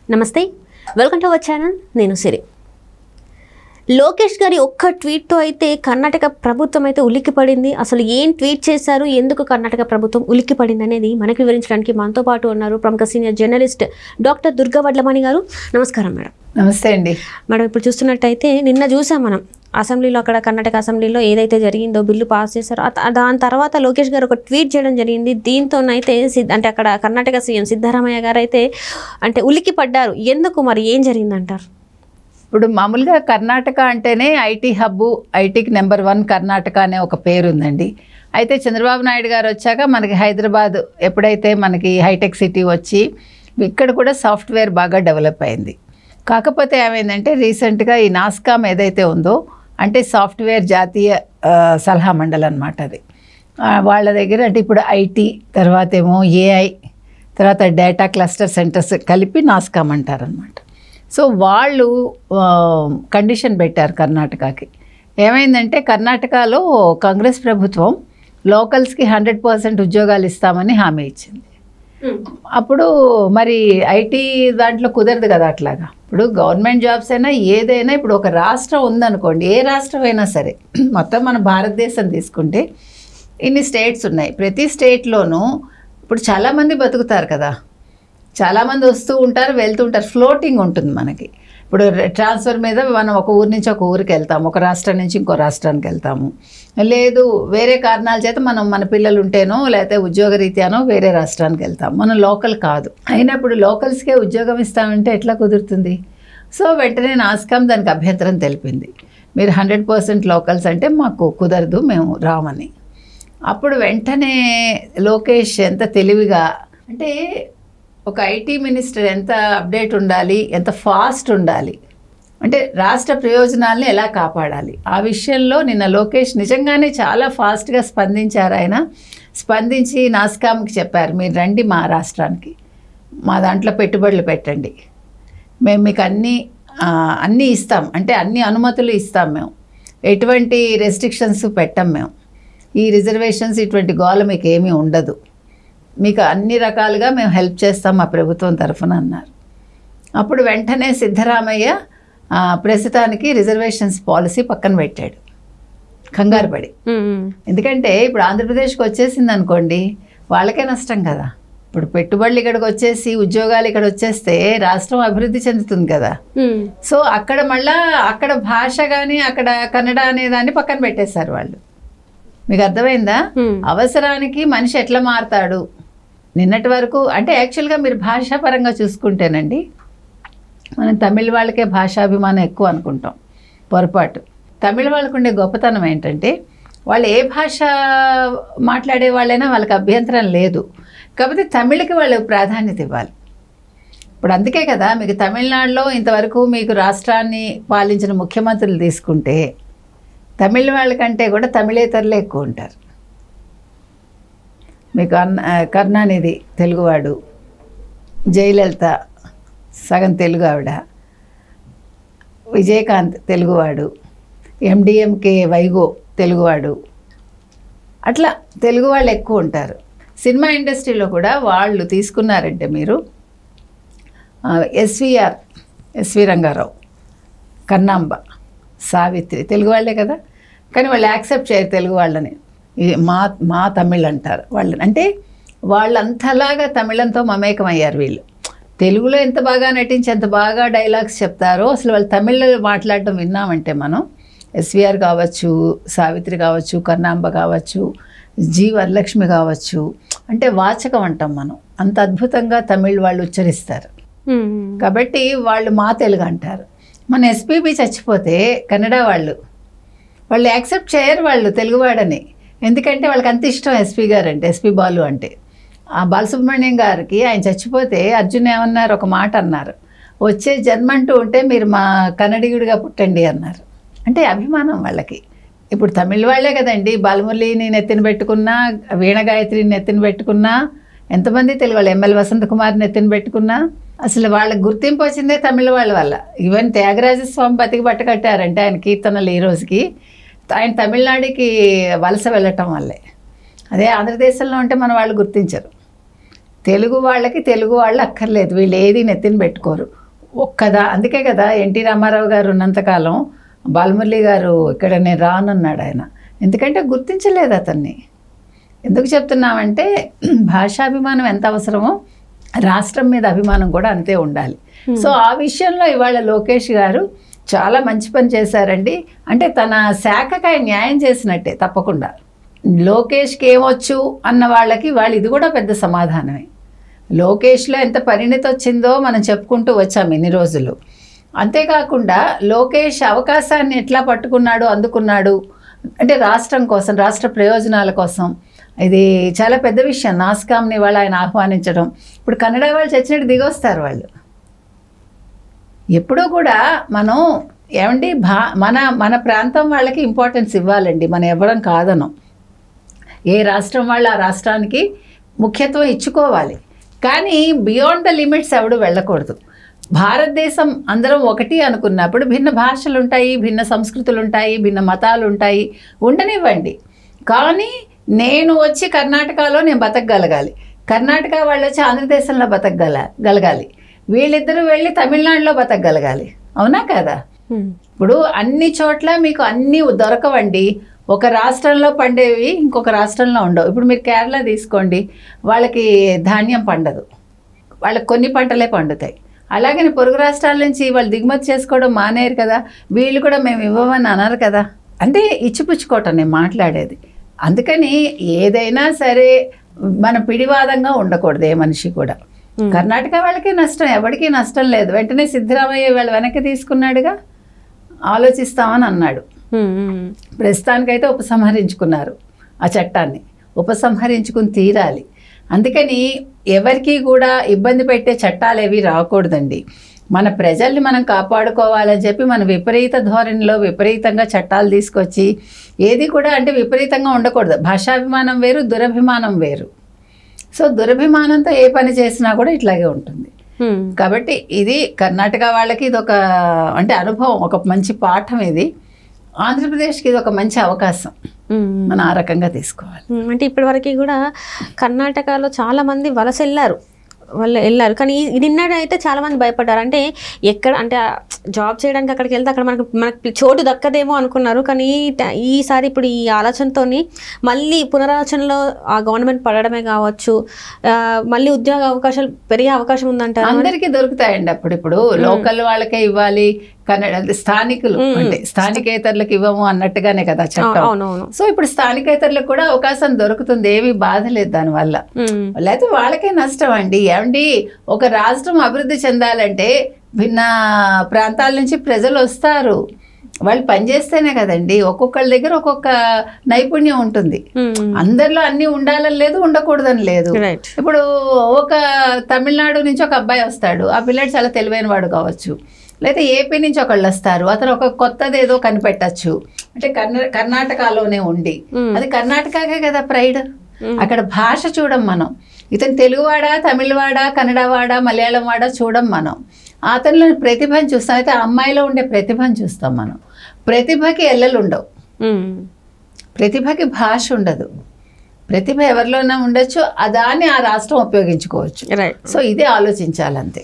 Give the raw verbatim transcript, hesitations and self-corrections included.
నమస్తే, welcome to our channel. నేను సిరి. లోకేష్ గారి ఒక్క ట్వీట్తో అయితే కర్ణాటక ప్రభుత్వం అయితే ఉలిక్కిపడింది. అసలు ఏం ట్వీట్ చేశారు, ఎందుకు కర్ణాటక ప్రభుత్వం ఉలిక్కిపడింది అనేది మనకు వివరించడానికి మనతో పాటు ఉన్నారు ప్రముఖ senior journalist doctor Durga Vadlamani గారు. నమస్కారం మేడం. నమస్తే అండి మేడం. ఇప్పుడు చూస్తున్నట్టయితే నిన్న చూసాం మనం అసెంబ్లీలో, అక్కడ కర్ణాటక అసెంబ్లీలో ఏదైతే జరిగిందో బిల్లు పాస్ చేశారో దాని తర్వాత లోకేష్ గారు ఒక ట్వీట్ చేయడం జరిగింది. దీంతోనైతే అంటే అక్కడ కర్ణాటక సీఎం సిద్ధరామయ్య గారు అయితే అంటే ఉలిక్కి పడ్డారు. ఎందుకు, మరి ఏం జరిగిందంటారు? ఇప్పుడు మామూలుగా కర్ణాటక అంటేనే ఐటీ హబ్బు, ఐటీకి నెంబర్ వన్ కర్ణాటక అనే ఒక పేరు ఉందండి. అయితే చంద్రబాబు నాయుడు గారు వచ్చాక మనకి హైదరాబాద్ ఎప్పుడైతే మనకి హైటెక్ సిటీ వచ్చి ఇక్కడ కూడా సాఫ్ట్వేర్ బాగా డెవలప్ అయింది. కాకపోతే ఏమైందంటే రీసెంట్గా ఈ నాస్కామ్ ఏదైతే ఉందో అంటే సాఫ్ట్వేర్ జాతీయ సలహా మండలి అనమాట, అది వాళ్ళ దగ్గర అంటే ఇప్పుడు ఐటీ తర్వాత ఏమో ఏఐ తర్వాత డేటా క్లస్టర్ సెంటర్స్ కలిపి నాస్కామ్ అంటారనమాట. సో వాళ్ళు కండిషన్ పెట్టారు కర్ణాటకకి. ఏమైందంటే కర్ణాటకలో కాంగ్రెస్ ప్రభుత్వం లోకల్స్కి హండ్రెడ్ పర్సెంట్ ఉద్యోగాలు ఇస్తామని హామీ ఇచ్చింది. అప్పుడు మరి ఐటీ దాంట్లో కుదరదు కదా అట్లాగా. ఇప్పుడు గవర్నమెంట్ జాబ్స్ అయినా ఏదైనా ఇప్పుడు ఒక రాష్ట్రం ఉందనుకోండి, ఏ రాష్ట్రం అయినా సరే, మొత్తం మన భారతదేశం తీసుకుంటే ఇన్ని స్టేట్స్ ఉన్నాయి. ప్రతి స్టేట్లోనూ ఇప్పుడు చాలామంది బతుకుతారు కదా, చాలామంది వస్తూ ఉంటారు వెళ్తూ ఉంటారు, ఫ్లోటింగ్ ఉంటుంది మనకి. ఇప్పుడు ట్రాన్స్ఫర్ మీద మనం ఒక ఊరి నుంచి ఒక ఊరికి వెళ్తాము, ఒక రాష్ట్రం నుంచి ఇంకో రాష్ట్రానికి వెళ్తాము, లేదు వేరే కారణాల చేత మనం మన పిల్లలు ఉంటేనో లేకపోతే ఉద్యోగ రీత్యానో వేరే రాష్ట్రానికి వెళ్తాం, మనం లోకల్ కాదు. అయినప్పుడు లోకల్స్కే ఉద్యోగం ఇస్తామంటే ఎట్లా కుదురుతుంది? సో వెంటనే నాస్కామ్ దానికి అభ్యంతరం తెలిపింది. మీరు హండ్రెడ్ పర్సెంట్ లోకల్స్ అంటే మాకు కుదరదు, మేము రామని. అప్పుడు వెంటనే లోకేష్ ఎంత తెలివిగా, అంటే ఒక ఐటీ మినిస్టర్ ఎంత అప్డేట్ ఉండాలి, ఎంత ఫాస్ట్ ఉండాలి, అంటే రాష్ట్ర ప్రయోజనాలను ఎలా కాపాడాలి, ఆ విషయంలో నిన్న లోకేష్ నిజంగానే చాలా ఫాస్ట్గా స్పందించారు. ఆయన స్పందించి నాస్కామ్కి చెప్పారు, మీరు రండి మా రాష్ట్రానికి, మా దాంట్లో పెట్టుబడులు పెట్టండి, మేము మీకు అన్నీ అన్నీ ఇస్తాం, అంటే అన్ని అనుమతులు ఇస్తాం, మేము ఎటువంటి రెస్ట్రిక్షన్స్ పెట్టాం, మేము ఈ రిజర్వేషన్స్ ఇటువంటి గోల మీకు ఏమీ ఉండదు, మీకు అన్ని రకాలుగా మేము హెల్ప్ చేస్తాం మా ప్రభుత్వం తరఫున అన్నారు. అప్పుడు వెంటనే సిద్ధరామయ్య ప్రస్తుతానికి రిజర్వేషన్స్ పాలసీ పక్కన పెట్టాడు, కంగారు పడి. ఎందుకంటే ఇప్పుడు ఆంధ్రప్రదేశ్కి వచ్చేసింది అనుకోండి, వాళ్ళకే నష్టం కదా. ఇప్పుడు పెట్టుబడులు ఇక్కడికి వచ్చేసి ఉద్యోగాలు ఇక్కడ వచ్చేస్తే రాష్ట్రం అభివృద్ధి చెందుతుంది కదా. సో అక్కడ మళ్ళా అక్కడ భాష కానీ అక్కడ కన్నడ అనే దాన్ని పక్కన పెట్టేశారు వాళ్ళు. మీకు అర్థమైందా? అవసరానికి మనిషి ఎట్లా మారుతాడు. నిన్నటి వరకు అంటే యాక్చువల్గా మీరు భాషాపరంగా చూసుకుంటేనండి, మనం తమిళ వాళ్ళకే భాషాభిమానం ఎక్కువ అనుకుంటాం, పొరపాటు. తమిళ వాళ్ళకు ఉండే గొప్పతనం ఏంటంటే వాళ్ళు ఏ భాష మాట్లాడే వాళ్ళైనా వాళ్ళకి అభ్యంతరం లేదు, కాకపోతే తమిళకి వాళ్ళు ప్రాధాన్యత ఇవ్వాలి. ఇప్పుడు అందుకే కదా మీకు తమిళనాడులో ఇంతవరకు మీకు రాష్ట్రాన్ని పాలించిన ముఖ్యమంత్రులు తీసుకుంటే తమిళ వాళ్ళకంటే కూడా తమిళేతరులే ఎక్కువ ఉంటారు. మీకు అన్న కరుణానిధి తెలుగువాడు, జయలలిత సగం తెలుగు ఆవిడ, విజయకాంత్ తెలుగువాడు, ఎండిఎంకే వైగో తెలుగువాడు, అట్లా తెలుగు వాళ్ళు ఎక్కువ ఉంటారు. సినిమా ఇండస్ట్రీలో కూడా వాళ్ళు తీసుకున్నారంటే మీరు ఎస్విఆర్ ఎస్వి రంగారావు, కన్నాంబ, సావిత్రి తెలుగు వాళ్ళే కదా, కానీ వాళ్ళు యాక్సెప్ట్ చేయరు తెలుగు వాళ్ళని, మా మా తమిళ్ అంటారు వాళ్ళని. అంటే వాళ్ళంతలాగా తమిళంతో మమేకం అయ్యారు వీళ్ళు. తెలుగులో ఎంత బాగా నటించి ఎంత బాగా డైలాగ్స్ చెప్తారో అసలు వాళ్ళు తమిళ్లో మాట్లాడటం విన్నామంటే మనం, ఎస్విఆర్ కావచ్చు, సావిత్రి కావచ్చు, కన్నాంబ కావచ్చు, జీ వరలక్ష్మి కావచ్చు, అంటే వాచకం అంటాం మనం, అంత అద్భుతంగా తమిళ్ వాళ్ళు ఉచ్చరిస్తారు. కాబట్టి వాళ్ళు మా తెలుగు అంటారు. మన ఎస్పీబీ చచ్చిపోతే కన్నడ వాళ్ళు వాళ్ళు యాక్సెప్ట్ చేయరు వాళ్ళు తెలుగువాడని, ఎందుకంటే వాళ్ళకి అంత ఇష్టం ఎస్పీ గారు అంటే, ఎస్పీ బాలు అంటే. ఆ బాలసుబ్రహ్మణ్యం గారికి ఆయన చచ్చిపోతే అర్జున్ ఏమన్నారు, ఒక మాట అన్నారు, వచ్చే జన్మ అంటూ ఉంటే మీరు మా కన్నడిగుడిగా పుట్టండి అన్నారు. అంటే అభిమానం వాళ్ళకి. ఇప్పుడు తమిళ వాళ్ళే కదండి, బాలమురళిని నెత్తిన పెట్టుకున్నా, వీణ గాయత్రిని నెత్తిన పెట్టుకున్నా, ఎంతమంది తెలుగు వాళ్ళు, ఎంఎల్ వసంత కుమార్ని నెత్తిన పెట్టుకున్నా, అసలు వాళ్ళకి గుర్తింపు వచ్చిందే తమిళ వాళ్ళ వల్ల. ఈవెన్ త్యాగరాజస్వామి బతికి బట్ట కట్టారంటే ఆయన కీర్తనలు ఈ రోజుకి, ఆయన తమిళనాడుకి వలస వెళ్ళటం వల్లే. అదే ఆంధ్రదేశంలో ఉంటే మన వాళ్ళు గుర్తించరు. తెలుగు వాళ్ళకి తెలుగు వాళ్ళు అక్కర్లేదు, వీళ్ళు ఏది నెత్తిన పెట్టుకోరు ఒక్కదా. అందుకే కదా ఎన్టీ రామారావు గారు ఉన్నంతకాలం బాలమురళి గారు ఇక్కడ నేను రానన్నాడు ఆయన, ఎందుకంటే గుర్తించలేదు అతన్ని. ఎందుకు చెప్తున్నామంటే భాషాభిమానం ఎంత అవసరమో రాష్ట్రం మీద అభిమానం కూడా అంతే ఉండాలి. సో ఆ విషయంలో ఇవాళ లోకేష్ గారు చాలా మంచి పని చేశారండి. అంటే తన శాఖకి ఆయన న్యాయం చేసినట్టే తప్పకుండా. లోకేష్కి ఏమొచ్చు అన్న వాళ్ళకి వాళ్ళు ఇది కూడా పెద్ద సమాధానమే. లోకేష్లో ఎంత పరిణతి వచ్చిందో మనం చెప్పుకుంటూ వచ్చాము ఇన్ని రోజులు. అంతేకాకుండా లోకేష్ అవకాశాన్ని ఎట్లా పట్టుకున్నాడు, అందుకున్నాడు అంటే రాష్ట్రం కోసం, రాష్ట్ర ప్రయోజనాల కోసం. ఇది చాలా పెద్ద విషయం. నాస్కామ్ని వాళ్ళు ఆయన ఆహ్వానించడం. ఇప్పుడు కన్నడ వాళ్ళు చచ్చినట్టు దిగొస్తారు వాళ్ళు. ఎప్పుడూ కూడా మనం ఏమండి భా మన మన ప్రాంతం వాళ్ళకి ఇంపార్టెన్స్ ఇవ్వాలండి, మనం ఇవ్వడం కాదనం. ఏ రాష్ట్రం వాళ్ళు ఆ రాష్ట్రానికి ముఖ్యత్వం ఇచ్చుకోవాలి, కానీ బియాండ్ ద లిమిట్స్ ఎవడు వెళ్ళకూడదు. భారతదేశం అందరం ఒకటి అనుకున్నప్పుడు భిన్న భాషలు ఉంటాయి, భిన్న సంస్కృతులు ఉంటాయి, భిన్న మతాలు ఉంటాయి, ఉండనివ్వండి. కానీ నేను వచ్చి కర్ణాటకలో నేను బతకగలగాలి, కర్ణాటక వాళ్ళు వచ్చి ఆంధ్రదేశంలో బతకగల గలగాలి వీళ్ళిద్దరూ వెళ్ళి తమిళనాడులో బతకగలగాలి. అవునా కదా? ఇప్పుడు అన్ని చోట్ల మీకు అన్నీ దొరకవండి. ఒక రాష్ట్రంలో పండేవి ఇంకొక రాష్ట్రంలో ఉండవు. ఇప్పుడు మీరు కేరళ తీసుకోండి, వాళ్ళకి ధాన్యం పండదు, వాళ్ళకి కొన్ని పంటలే పండుతాయి. అలాగని పొరుగు రాష్ట్రాల నుంచి వాళ్ళు దిగుమతి చేసుకోవడం మానేరు కదా, వీళ్ళు కూడా మేము ఇవ్వమని అన్నారు కదా. అంటే ఇచ్చిపుచ్చుకోవటం నేను మాట్లాడేది. అందుకని ఏదైనా సరే మన పిడివాదంగా ఉండకూడదు ఏ మనిషి కూడా. కర్ణాటక వాళ్ళకి నష్టం, ఎవరికి నష్టం లేదు. వెంటనే సిద్ధరామయ్య వాళ్ళు వెనక్కి తీసుకున్నాడుగా, ఆలోచిస్తామని అన్నాడు. ప్రస్తుతానికైతే ఉపసంహరించుకున్నారు ఆ చట్టాన్ని, ఉపసంహరించుకుని తీరాలి. అందుకని ఎవరికి కూడా ఇబ్బంది పెట్టే చట్టాలు ఏవి రాకూడదండి. మన ప్రజల్ని మనం కాపాడుకోవాలని చెప్పి మన విపరీత ధోరణిలో విపరీతంగా చట్టాలు తీసుకొచ్చి ఏది కూడా అంటే విపరీతంగా ఉండకూడదు. భాషాభిమానం వేరు, దురభిమానం వేరు. సో దురభిమానంతో ఏ పని చేసినా కూడా ఇట్లాగే ఉంటుంది. కాబట్టి ఇది కర్ణాటక వాళ్ళకి ఇది ఒక అంటే అనుభవం, ఒక మంచి పాఠం. ఇది ఆంధ్రప్రదేశ్కి ఇది ఒక మంచి అవకాశం, మనం ఆ రకంగా తీసుకోవాలి. అంటే ఇప్పటి వరకు కూడా కర్ణాటకలో చాలా మంది వలస వెళ్ళారు, వాళ్ళు వెళ్ళారు. కానీ నిన్నటి అయితే చాలా మంది భయపడ్డారు. అంటే ఎక్కడ అంటే జాబ్ చేయడానికి అక్కడికి వెళ్తే అక్కడ మనకు మనకు చోటు దక్కదేమో అనుకున్నారు. కానీ ఈసారి ఇప్పుడు ఈ ఆలోచనతో మళ్ళీ పునరాలోచనలో ఆ గవర్నమెంట్ పడడమే కావచ్చు, మళ్ళీ ఉద్యోగ అవకాశాలు పెరిగే అవకాశం ఉందంటారు. అందరికీ దొరుకుతాయండి. అప్పుడు ఇప్పుడు లోకల్ వాళ్ళకే ఇవ్వాలి, కన్నడ స్థానికులు అంటే స్థానికేతరులకు ఇవ్వము అన్నట్టుగానే కదా చట్టం. సో ఇప్పుడు స్థానికేతరులకు కూడా అవకాశం దొరుకుతుంది, ఏమీ బాధ లేదు దానివల్ల. లేకపోతే వాళ్ళకే నష్టం అండి. ఏమండి ఒక రాష్ట్రం అభివృద్ధి చెందాలంటే భిన్న ప్రాంతాల నుంచి ప్రజలు వస్తారు, వాళ్ళు పనిచేస్తేనే కదండి. ఒక్కొక్కళ్ళ దగ్గర ఒక్కొక్క నైపుణ్యం ఉంటుంది. అందరిలో అన్ని ఉండాలని లేదు, ఉండకూడదని లేదు. ఇప్పుడు ఒక తమిళనాడు నుంచి ఒక అబ్బాయి వస్తాడు, ఆ పిల్లాడు చాలా తెలివైన వాడు కావచ్చు. లేదా ఏపీ నుంచి ఒకళ్ళు వస్తారు, అతను ఒక కొత్తది ఏదో కనిపెట్టచ్చు. అంటే కర్ణా కర్ణాటకలోనే ఉండి, అది కర్ణాటకకే కదా ప్రైడ్. అక్కడ భాష చూడం మనం, ఇతను తెలుగువాడా, తమిళవాడా, కన్నడవాడా, మలయాళం వాడా చూడం మనం. అతనిలో ప్రతిభను చూస్తాం. అయితే ఆ అమ్మాయిలో ఉండే ప్రతిభను చూస్తాం మనం. ప్రతిభకి ఎల్లలు ఉండవు, ప్రతిభకి భాష ఉండదు. ప్రతిభ ఎవరిలోనే ఉండొచ్చు, దాన్ని ఆ రాష్ట్రం ఉపయోగించుకోవచ్చు. సో ఇదే ఆలోచించాలంతే.